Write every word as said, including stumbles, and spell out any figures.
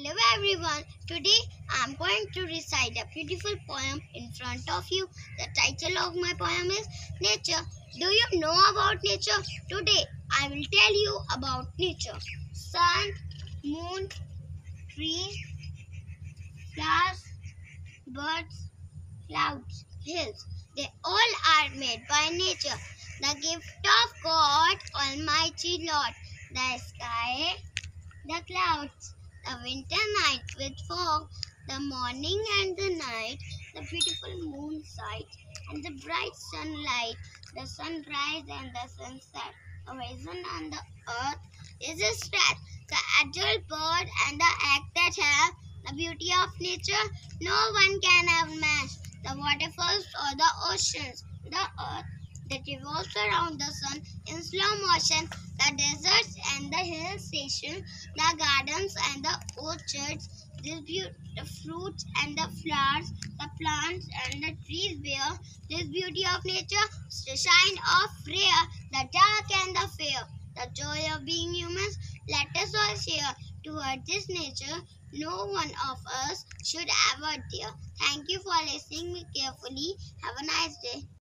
Hello everyone. Today I am going to recite a beautiful poem in front of you. The title of my poem is Nature. Do you know about nature? Today I will tell you about nature. Sun, moon, trees, flowers, birds, clouds, hills. They all are made by nature. The gift of God, Almighty Lord. The sky, the clouds, the winter night with fog, the morning and the night, the beautiful moon sight, and the bright sunlight, the sunrise and the sunset, the horizon and the earth is a stretch, the adult bird and the egg that have the beauty of nature no one can have matched, the waterfalls or the oceans, the earth that revolves around the sun in slow motion, the deserts and the hill stations, the gardens and the orchards, this beauty, the fruits and the flowers, the plants and the trees bear this beauty of nature, the shine of rare, the dark and the fair, the joy of being humans. Let us all share toward this nature. No one of us should ever dare. Thank you for listening me carefully. Have a nice day.